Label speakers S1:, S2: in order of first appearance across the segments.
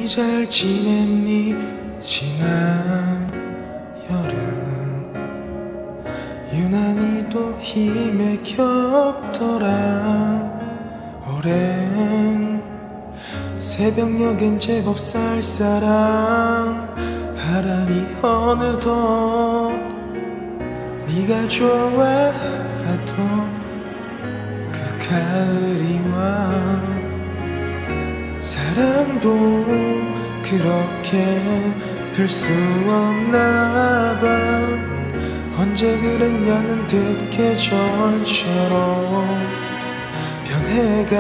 S1: 잘 지냈니 지난 여름. 유난히 또 힘에 겹더라. 오랜 새벽녘엔 제법 쌀쌀한 바람이 어느덧 네가 좋아하던 그 가을이 와. 사랑도 그렇게 별 수 없나 봐. 언제 그랬냐는 듯 계절처럼 변해가.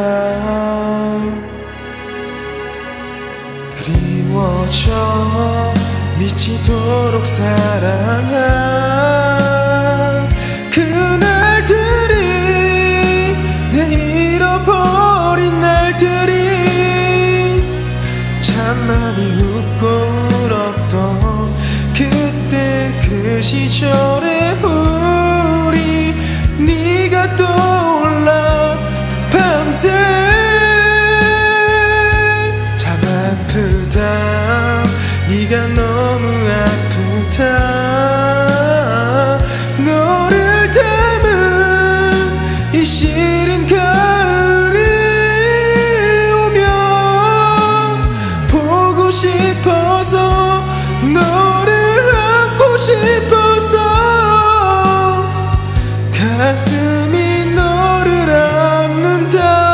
S1: 그리워져 미치도록 사랑한 그날들이, 내 잃어버린 날들이 참 많이 웃고 울었던 그때 그 시절의 우리. 네가 떠올라 밤새. 참 아프다, 네가 너무 아프다. 너를 닮은 이 시린 가을이 오면 보고 싶어서, 너를 안고 싶어서 가슴이 너를 안는다.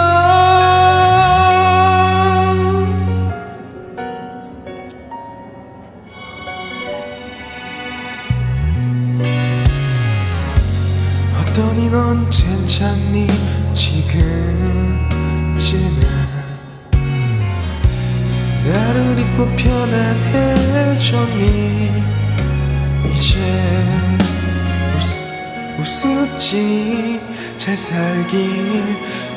S1: 어떠니 넌 괜찮니 지금쯤은. 나를 잊고 편안해졌니. 이제 우습지 잘 살길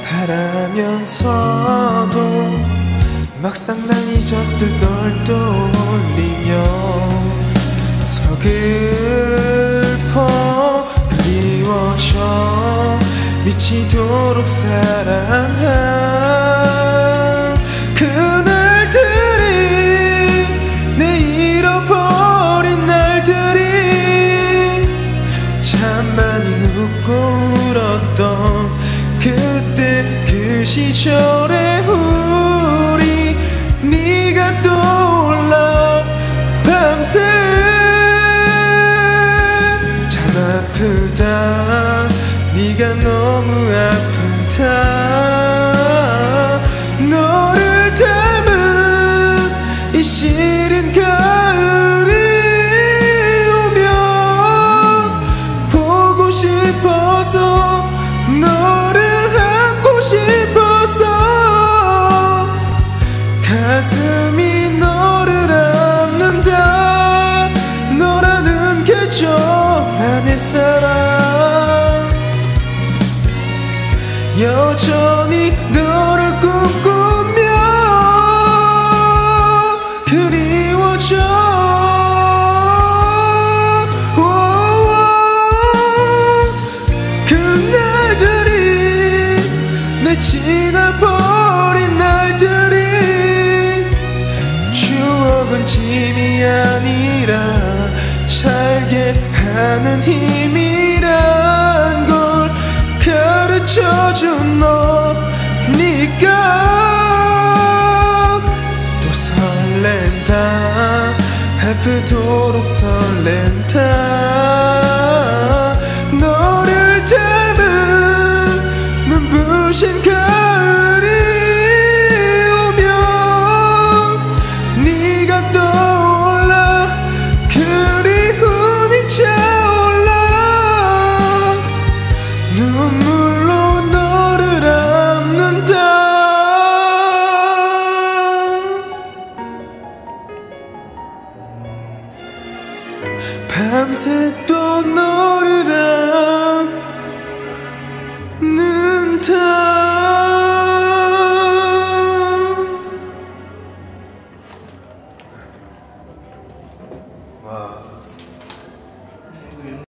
S1: 바라면서도 막상 날 잊었을 널 떠올리며 서글퍼. 그리워져 미치도록 사랑한 그날들이, 내 잃어버린 날들이 참 많이 웃고 울었던 그때 그 시절의 우리. 네가 떠올라 밤새. 참 아프다, 네가 너무 아프다. 너를 닮은 이 시린 가을이 오면 보고 싶어서, 너를 안고 싶어서 가슴이 너를 안는다. 너라는 계절 안의 사랑, 여전히 너를 꿈꾸며 그리워져. 그날들이, 내 지나버린 날들이 추억은 짐이 아니라 살게 하는 힘이란 걸 가르쳐준 너니까. 또 설렌다, 아프도록 설렌다. 너를 닮은 눈부신 가을이 오면 네가 떠올라. 그리움이 차올라. 눈물로 너를 안는다. 밤새 또 너를 안는다. 와.